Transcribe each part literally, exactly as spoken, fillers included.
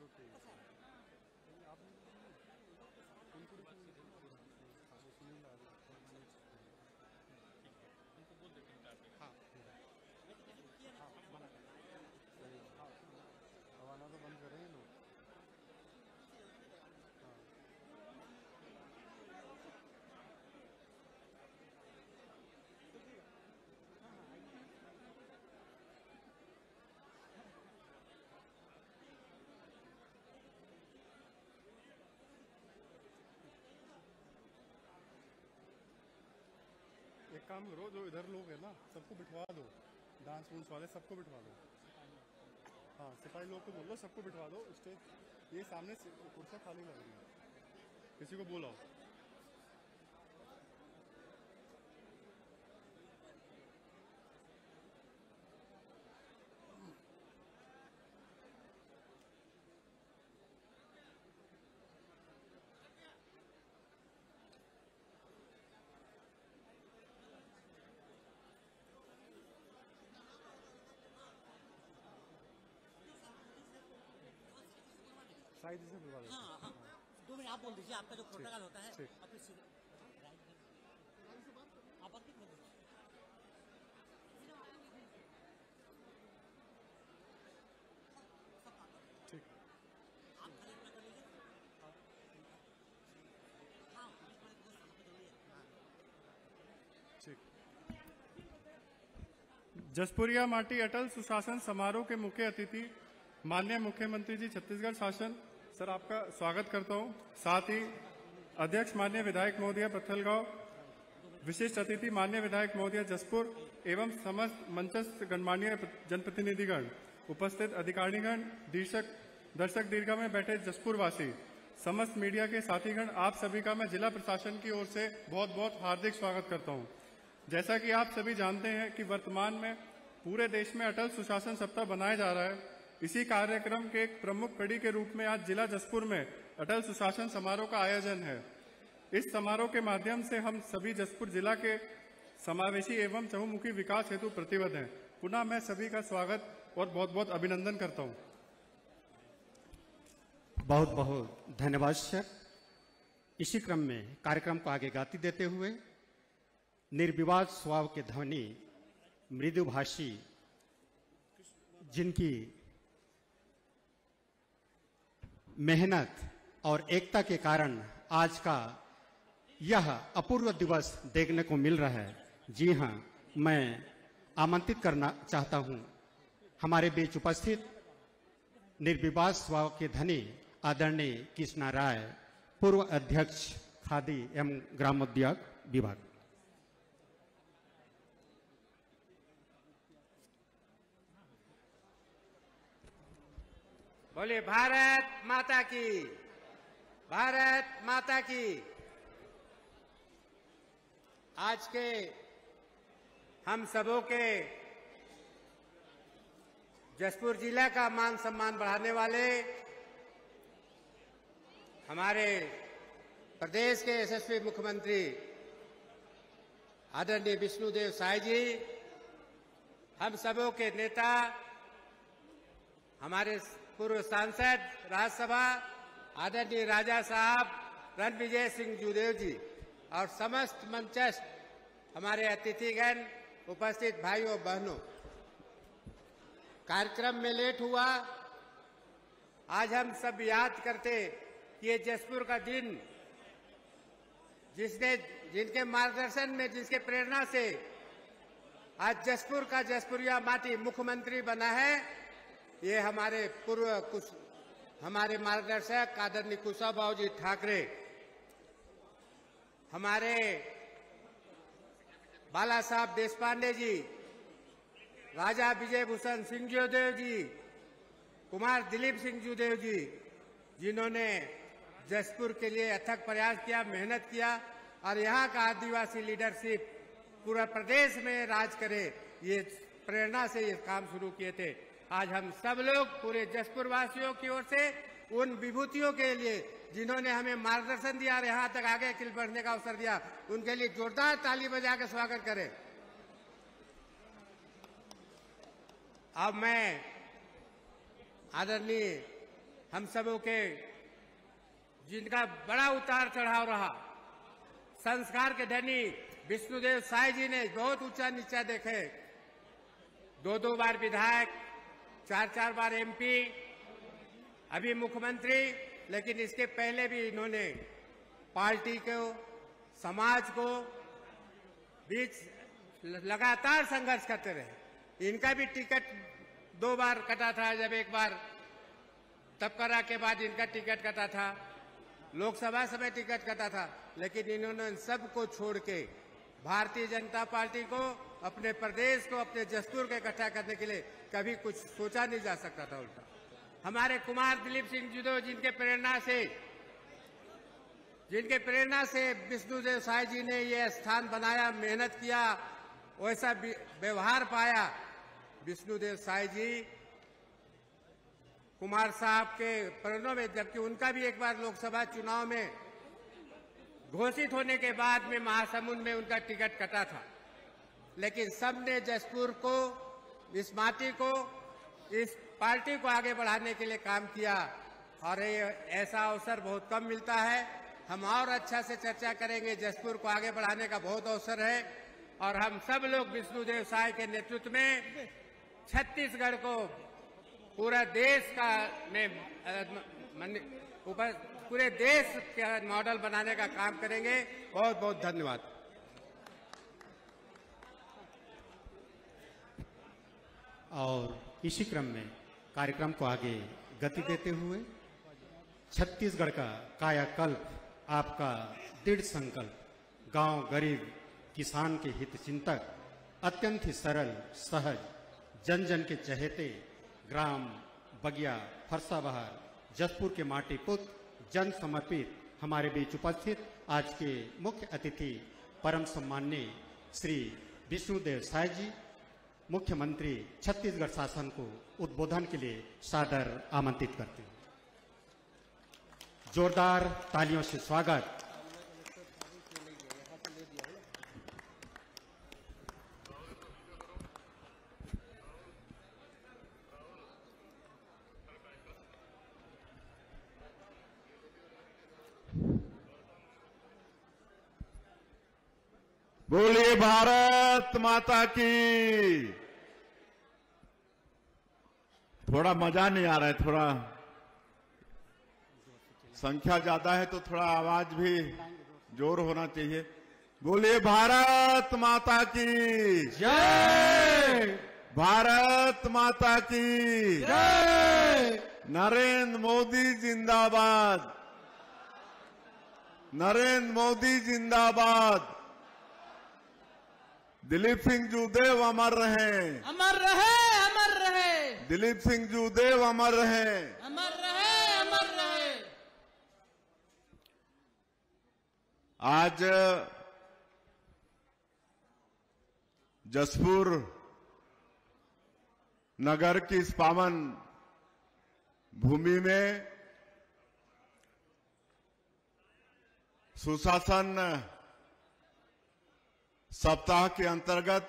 हवाना तो बंद कर रहे हैं लोग। एक काम करो, जो इधर लोग हैं ना सबको बिठवा दो, डांस वूंस वाले सबको बिठवा दो। हाँ, सिपाही लोग को बोल दो सबको बिठवा दो। स्टेज ये सामने कुर्सियाँ खाली लग रही है, किसी को बुलाओ। साइड से बुलवा दो। हाँ हाँ, दो मिनट आप बोल दीजिए, आपका जो प्रोटोकॉल होता है अपने सीधे आप आगे बोल दीजिए। ठीक, आप खड़े अपना कर लीजिए। हाँ, ठीक। जसपुरिया माटी अटल सुशासन समारोह के मुख्य अतिथि माननीय मुख्यमंत्री जी छत्तीसगढ़ शासन, सर आपका स्वागत करता हूं। साथ ही अध्यक्ष माननीय विधायक महोदय पत्थलगांव, विशिष्ट अतिथि माननीय विधायक महोदय जसपुर एवं समस्त मंचस्थ गणमान्य जनप्रतिनिधिगण, उपस्थित अधिकारीगण, दर्शक दर्शक दीर्घा में बैठे जसपुर वासी, समस्त मीडिया के साथीगण, आप सभी का मैं जिला प्रशासन की ओर से बहुत बहुत हार्दिक स्वागत करता हूं। जैसा कि आप सभी जानते हैं कि वर्तमान में पूरे देश में अटल सुशासन सप्ताह बनाया जा रहा है। इसी कार्यक्रम के एक प्रमुख कड़ी के रूप में आज जिला जसपुर में अटल सुशासन समारोह का आयोजन है। इस समारोह के माध्यम से हम सभी जसपुर जिला के समावेशी एवं चहुमुखी विकास हेतु प्रतिबद्ध हैं। पुनः मैं सभी का स्वागत और बहुत बहुत अभिनंदन करता हूं। बहुत बहुत धन्यवाद सर। इसी क्रम में कार्यक्रम को आगे गति देते हुए निर्विवाद स्वभाव के ध्वनि, मृदुभाषी, जिनकी मेहनत और एकता के कारण आज का यह अपूर्व दिवस देखने को मिल रहा है। जी हां, मैं आमंत्रित करना चाहता हूं हमारे बीच उपस्थित निर्विवाद स्वभाव के धनी आदरणीय कृष्णा राय, पूर्व अध्यक्ष खादी एवं ग्रामोद्योग विभाग। बोले भारत माता की, भारत माता की। आज के हम सबों के जसपुर जिला का मान सम्मान बढ़ाने वाले हमारे प्रदेश के यशस्वी मुख्यमंत्री आदरणीय विष्णुदेव साय जी, हम सबों के नेता, हमारे पूर्व सांसद राज्यसभा आदरणीय राजा साहब रणविजय सिंह जूदेव जी और समस्त मंचस्थ हमारे अतिथिगण, उपस्थित भाइयों बहनों, कार्यक्रम में लेट हुआ। आज हम सब याद करते कि ये जसपुर का दिन, जिसने जिनके मार्गदर्शन में, जिसके प्रेरणा से आज जसपुर का जसपुरिया माटी मुख्यमंत्री बना है, ये हमारे पूर्व कुछ हमारे मार्गदर्शक आदरणीय कुशाभाऊ जी ठाकरे, हमारे बाला साहब देशपांडे जी, राजा विजय भूषण सिंह जूदेव जी, कुमार दिलीप सिंह जूदेव जी, जिन्होंने जसपुर के लिए अथक प्रयास किया, मेहनत किया और यहाँ का आदिवासी लीडरशिप पूरा प्रदेश में राज करे, ये प्रेरणा से ये काम शुरू किए थे। आज हम सब लोग पूरे जसपुर वासियों की ओर से उन विभूतियों के लिए जिन्होंने हमें मार्गदर्शन दिया और यहाँ तक आगे किल बढ़ने का अवसर दिया, उनके लिए जोरदार ताली बजा के स्वागत करें। अब मैं आदरणीय हम सबों के जिनका बड़ा उतार चढ़ाव रहा, संस्कार के धनी विष्णुदेव साय जी ने बहुत ऊंचा नीचा देखे, दो दो बार विधायक, चार चार बार एमपी, अभी मुख्यमंत्री, लेकिन इसके पहले भी इन्होंने पार्टी को, समाज को बीच लगातार संघर्ष करते रहे। इनका भी टिकट दो बार कटा था, जब एक बार तबकरा के बाद इनका टिकट कटा था, लोकसभा समय टिकट कटा था, लेकिन इन्होंने सबको छोड़ के भारतीय जनता पार्टी को, अपने प्रदेश को, अपने दस्तूर को इकट्ठा करने के लिए कभी कुछ सोचा नहीं जा सकता था। उल्टा हमारे कुमार दिलीप सिंह जूदेव जिनके प्रेरणा से जिनके प्रेरणा से विष्णुदेव साय जी ने ये स्थान बनाया, मेहनत किया, वैसा व्यवहार पाया। विष्णुदेव साय जी कुमार साहब के प्रेरणा में, जबकि उनका भी एक बार लोकसभा चुनाव में घोषित होने के बाद में महासमुंद में उनका टिकट कटा था, लेकिन सबने जसपुर को, इस माटी को, इस पार्टी को आगे बढ़ाने के लिए काम किया, और ये ऐसा अवसर बहुत कम मिलता है। हम और अच्छा से चर्चा करेंगे। जसपुर को आगे बढ़ाने का बहुत अवसर है, और हम सब लोग विष्णुदेव साय के नेतृत्व में छत्तीसगढ़ को पूरा देश का में ऊपर पूरे देश का मॉडल बनाने का काम करेंगे। बहुत बहुत धन्यवाद। और इसी क्रम में कार्यक्रम को आगे गति देते हुए छत्तीसगढ़ का कायाकल्प, आपका दृढ़ संकल्प, गांव गरीब किसान के हित चिंतक, अत्यंत ही सरल सहज, जन जन के चहेते, ग्राम बगिया फरसाबहार जसपुर के माटी पुत्र, जन समर्पित हमारे बीच उपस्थित आज के मुख्य अतिथि परम सम्माननीय श्री विष्णुदेव साय जी, मुख्यमंत्री छत्तीसगढ़ शासन को उद्बोधन के लिए सादर आमंत्रित करते हैं। जोरदार तालियों से स्वागत। बोलिए भारत माता की। थोड़ा मजा नहीं आ रहा है, थोड़ा संख्या ज्यादा है तो थोड़ा आवाज भी जोर होना चाहिए। बोलिए भारत माता की जय, भारत माता की जय, नरेंद्र मोदी जिंदाबाद, नरेंद्र मोदी जिंदाबाद, दिलीप सिंह जूदेव अमर रहे, अमर रहे, अमर रहे, दिलीप सिंह जूदेव अमर रहे, अमर रहे, अमर रहे। आज जसपुर नगर की इस पावन भूमि में सुशासन सप्ताह के अंतर्गत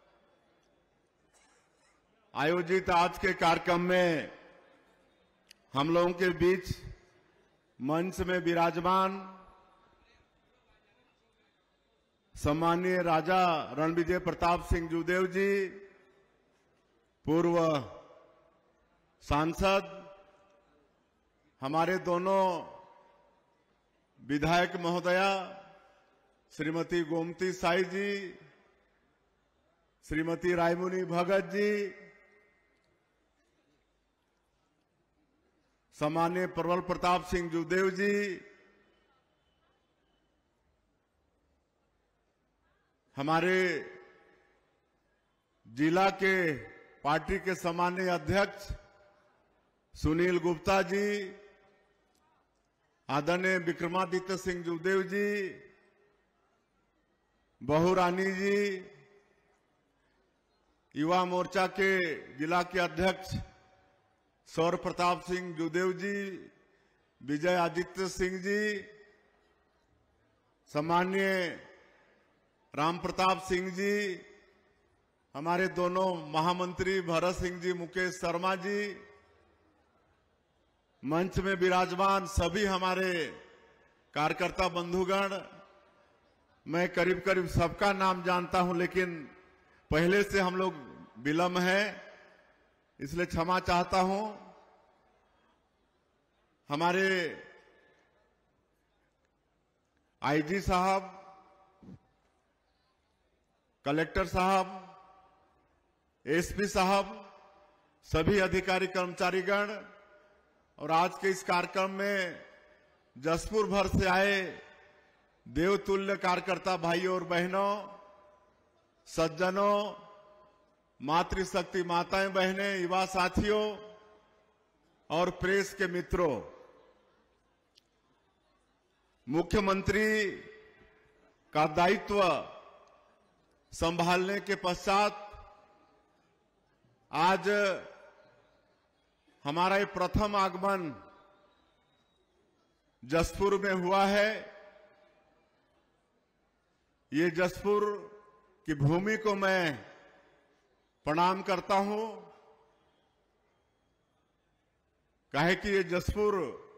आयोजित आज के कार्यक्रम में हम लोगों के बीच मंच में विराजमान सम्मानीय राजा रणविजय प्रताप सिंह जूदेव जी, पूर्व सांसद, हमारे दोनों विधायक महोदया श्रीमती गोमती साई जी, श्रीमती रायमुनी भगत जी, सम्मानीय प्रबल प्रताप सिंह जूदेव जी, हमारे जिला के पार्टी के सम्मानीय अध्यक्ष सुनील गुप्ता जी, आदरणीय विक्रमादित्य सिंह जूदेव जी, बहू रानी जी, युवा मोर्चा के जिला के अध्यक्ष सौर प्रताप सिंह जूदेव जी, विजय आदित्य सिंह जी, सम्मानीय राम प्रताप सिंह जी, हमारे दोनों महामंत्री भरत सिंह जी, मुकेश शर्मा जी, मंच में विराजमान सभी हमारे कार्यकर्ता बंधुगण, मैं करीब करीब सबका नाम जानता हूं, लेकिन पहले से हम लोग विलम्ब है, इसलिए क्षमा चाहता हूं। हमारे आईजी साहब, कलेक्टर साहब, एसपी साहब, सभी अधिकारी कर्मचारीगण और आज के इस कार्यक्रम में जसपुर भर से आए देवतुल्य कार्यकर्ता भाइयों और बहनों, सज्जनों, मातृशक्ति माताएं बहनें, युवा साथियों और प्रेस के मित्रों, मुख्यमंत्री का दायित्व संभालने के पश्चात आज हमारा ये प्रथम आगमन जसपुर में हुआ है। ये जसपुर की भूमि को मैं प्रणाम करता हूं, काहे कि ये जसपुर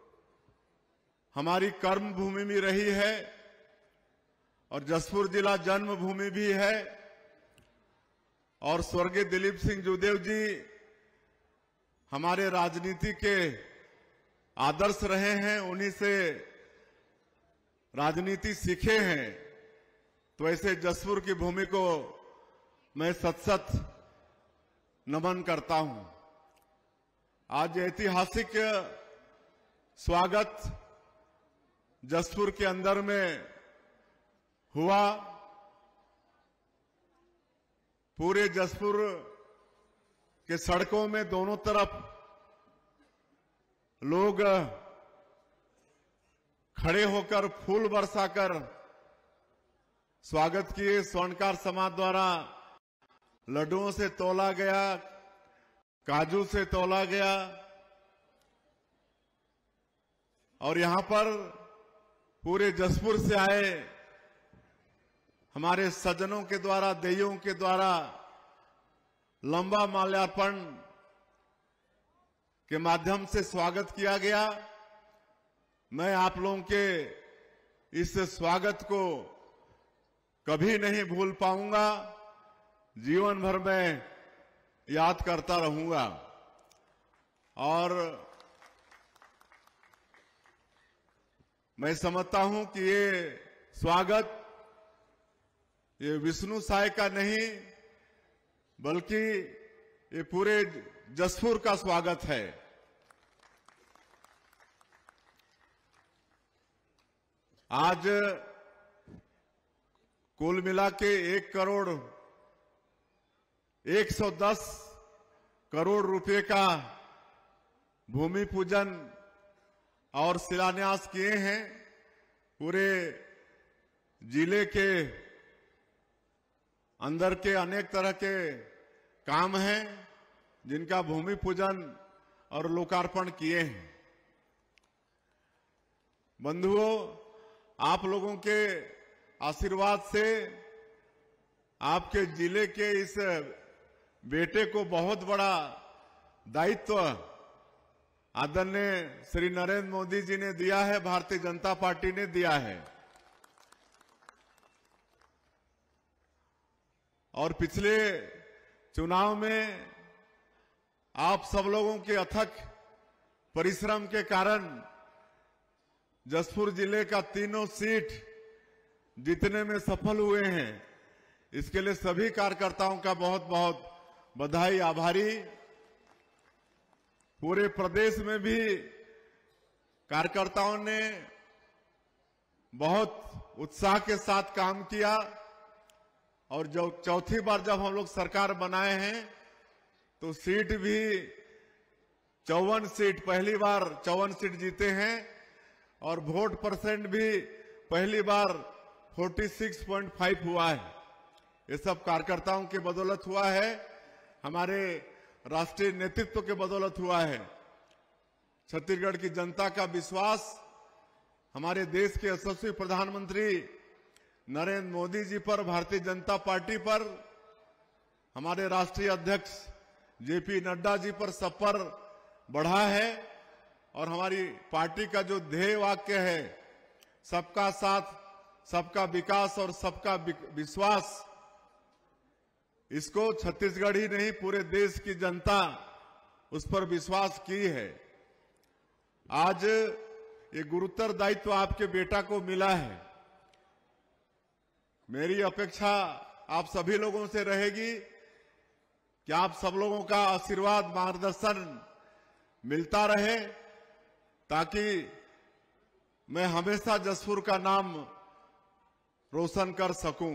हमारी कर्म भूमि भी रही है और जसपुर जिला जन्म भूमि भी है। और स्वर्गीय दिलीप सिंह जूदेव जी हमारे राजनीति के आदर्श रहे हैं, उन्हीं से राजनीति सीखे हैं। तो ऐसे जसपुर की भूमि को मैं सत सत नमन करता हूं। आज ऐतिहासिक स्वागत जसपुर के अंदर में हुआ। पूरे जसपुर के सड़कों में दोनों तरफ लोग खड़े होकर फूल बरसाकर स्वागत किए। स्वर्णकार समाज द्वारा लड्डुओं से तोला गया, काजू से तोला गया और यहां पर पूरे जसपुर से आए हमारे सज्जनों के द्वारा, देयों के द्वारा लंबा माल्यार्पण के माध्यम से स्वागत किया गया। मैं आप लोगों के इस स्वागत को कभी नहीं भूल पाऊंगा, जीवन भर में याद करता रहूंगा। और मैं समझता हूं कि ये स्वागत ये विष्णु साय का नहीं बल्कि ये पूरे जसपुर का स्वागत है। आज कुल मिला के एक करोड़ एक सौ दस करोड़ रुपए का भूमि पूजन और शिलान्यास किए हैं। पूरे जिले के अंदर के अनेक तरह के काम हैं जिनका भूमि पूजन और लोकार्पण किए हैं। बंधुओं, आप लोगों के आशीर्वाद से आपके जिले के इस बेटे को बहुत बड़ा दायित्व आदरणीय श्री नरेंद्र मोदी जी ने दिया है, भारतीय जनता पार्टी ने दिया है। और पिछले चुनाव में आप सब लोगों के अथक परिश्रम के कारण जसपुर जिले का तीनों सीट जीतने में सफल हुए हैं। इसके लिए सभी कार्यकर्ताओं का बहुत बहुत बधाई, आभारी। पूरे प्रदेश में भी कार्यकर्ताओं ने बहुत उत्साह के साथ काम किया और जो चौथी बार जब हम लोग सरकार बनाए हैं तो सीट भी चौवन सीट, पहली बार चौवन सीट जीते हैं और वोट परसेंट भी पहली बार छियालीस पॉइंट पाँच हुआ है। ये सब कार्यकर्ताओं के बदौलत हुआ है, हमारे राष्ट्रीय नेतृत्व के बदौलत हुआ है। छत्तीसगढ़ की जनता का विश्वास हमारे देश के यशस्वी प्रधानमंत्री नरेंद्र मोदी जी पर, भारतीय जनता पार्टी पर, हमारे राष्ट्रीय अध्यक्ष जेपी नड्डा जी पर, सब पर बढ़ा है और हमारी पार्टी का जो ध्येय वाक्य है, सबका साथ, सबका विकास और सबका विश्वास, इसको छत्तीसगढ़ ही नहीं पूरे देश की जनता उस पर विश्वास की है। आज ये गुरुतर दायित्व आपके बेटा को मिला है। मेरी अपेक्षा आप सभी लोगों से रहेगी कि आप सब लोगों का आशीर्वाद, मार्गदर्शन मिलता रहे, ताकि मैं हमेशा जसपुर का नाम रोशन कर सकूं।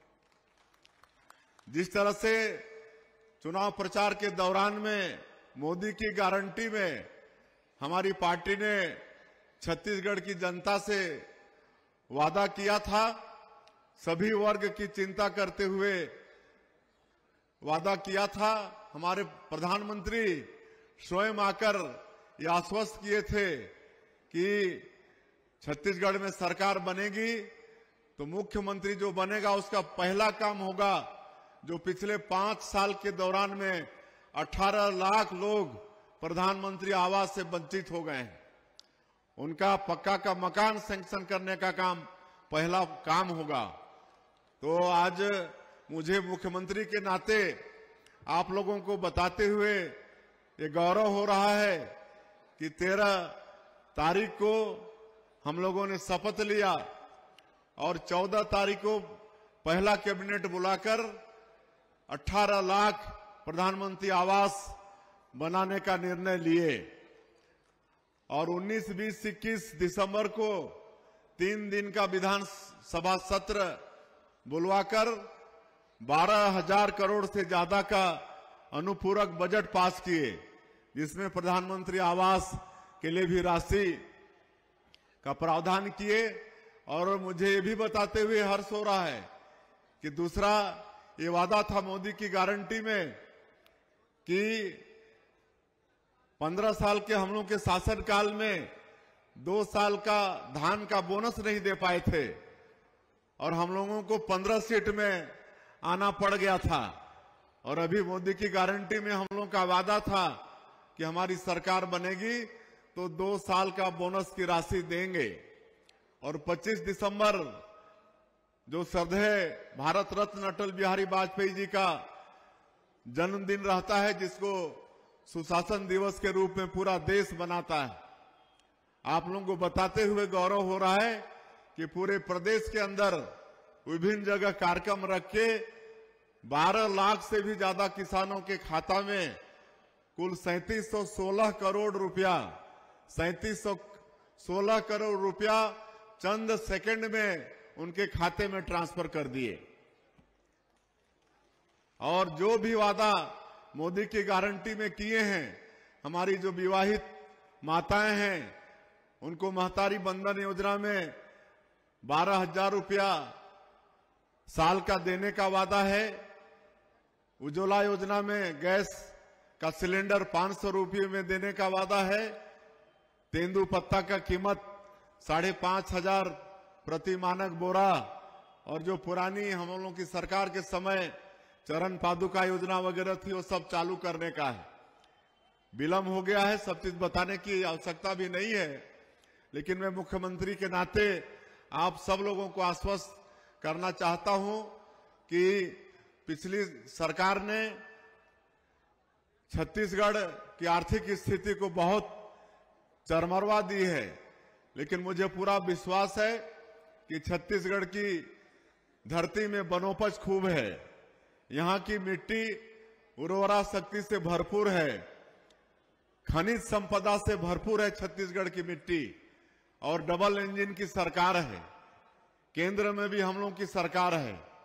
जिस तरह से चुनाव प्रचार के दौरान में मोदी की गारंटी में हमारी पार्टी ने छत्तीसगढ़ की जनता से वादा किया था, सभी वर्ग की चिंता करते हुए वादा किया था। हमारे प्रधानमंत्री स्वयं आकर ये आश्वस्त किए थे कि छत्तीसगढ़ में सरकार बनेगी तो मुख्यमंत्री जो बनेगा उसका पहला काम होगा, जो पिछले पांच साल के दौरान में अठारह लाख लोग प्रधानमंत्री आवास से वंचित हो गए हैं, उनका पक्का का मकान सैंक्शन करने का काम पहला काम होगा। तो आज मुझे मुख्यमंत्री के नाते आप लोगों को बताते हुए ये गौरव हो रहा है कि तेरह तारीख को हम लोगों ने शपथ लिया और चौदह तारीख को पहला कैबिनेट बुलाकर अठारह लाख प्रधानमंत्री आवास बनाने का निर्णय लिए और उन्नीस, बीस, इक्कीस दिसंबर को तीन दिन का विधानसभा सत्र बुलवाकर बारह हजार करोड़ से ज्यादा का अनुपूरक बजट पास किए, जिसमें प्रधानमंत्री आवास के लिए भी राशि का प्रावधान किए। और मुझे ये भी बताते हुए हर्ष हो रहा है कि दूसरा ये वादा था मोदी की गारंटी में कि पंद्रह साल के हम लोग के शासनकाल में दो साल का धान का बोनस नहीं दे पाए थे और हम लोगों को पंद्रह सीट में आना पड़ गया था। और अभी मोदी की गारंटी में हम लोगों का वादा था कि हमारी सरकार बनेगी तो दो साल का बोनस की राशि देंगे। और पच्चीस दिसंबर जो श्रद्धेय भारत रत्न अटल बिहारी वाजपेयी जी का जन्मदिन रहता है, जिसको सुशासन दिवस के रूप में पूरा देश मनाता है, आप लोगों को बताते हुए गौरव हो रहा है कि पूरे प्रदेश के अंदर विभिन्न जगह कार्यक्रम रख के बारह लाख से भी ज्यादा किसानों के खाता में कुल सैंतीस सौ सोलह करोड़ रुपया सैंतीस सौ सोलह करोड़ रुपया चंद सेकंड में उनके खाते में ट्रांसफर कर दिए। और जो भी वादा मोदी की गारंटी में किए हैं, हमारी जो विवाहित माताएं हैं उनको महतारी बंधन योजना में बारह हजार रुपया साल का देने का वादा है। उज्ज्वला योजना में गैस का सिलेंडर पांच सौ रुपये में देने का वादा है। तेंदू पत्ता का कीमत साढ़े पांच हजार प्रति मानक बोरा, और जो पुरानी हम लोगों की सरकार के समय चरण पादुका योजना वगैरह थी वो सब चालू करने का है। विलंब हो गया है, सब चीज बताने की आवश्यकता भी नहीं है, लेकिन मैं मुख्यमंत्री के नाते आप सब लोगों को आश्वस्त करना चाहता हूं कि पिछली सरकार ने छत्तीसगढ़ की आर्थिक स्थिति को बहुत चरमरवा दी है, लेकिन मुझे पूरा विश्वास है कि छत्तीसगढ़ की धरती में वनोपज खूब है, यहाँ की मिट्टी उर्वरा शक्ति से भरपूर है, खनिज संपदा से भरपूर है छत्तीसगढ़ की मिट्टी, और डबल इंजन की सरकार है, केंद्र में भी हम लोग की सरकार है।